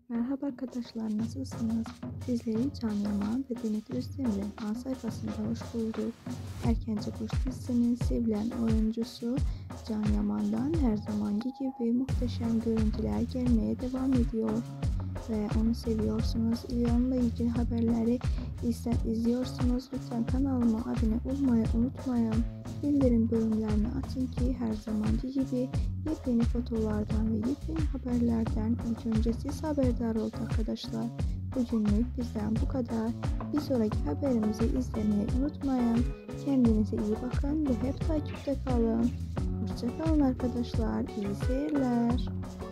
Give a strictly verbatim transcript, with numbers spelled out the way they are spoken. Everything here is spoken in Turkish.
Merhaba arkadaşlar, nasılsınız? Sizleri Can Yaman ve Demet Özdemir'in ana sayfasında hoş bulduk. Erkence Kuş dizisinin sevilen oyuncusu Can Yaman'dan her zamanki gibi muhteşem görüntüler gelmeye devam ediyor. Ve onu seviyorsunuz, onunla ilgili haberleri izle, izliyorsunuz. Lütfen kanalıma abone olmayı unutmayın. Bildirim bölümlerini açın ki her zamanki gibi yepyeni fotolardan ve yepyeni haberlerden ilk önce siz haberdar olun arkadaşlar. Bugünlük bizden bu kadar. Bir sonraki haberimizi izlemeyi unutmayın. Kendinize iyi bakın ve hep takipte kalın. Hoşça kalın arkadaşlar. İyi seyirler.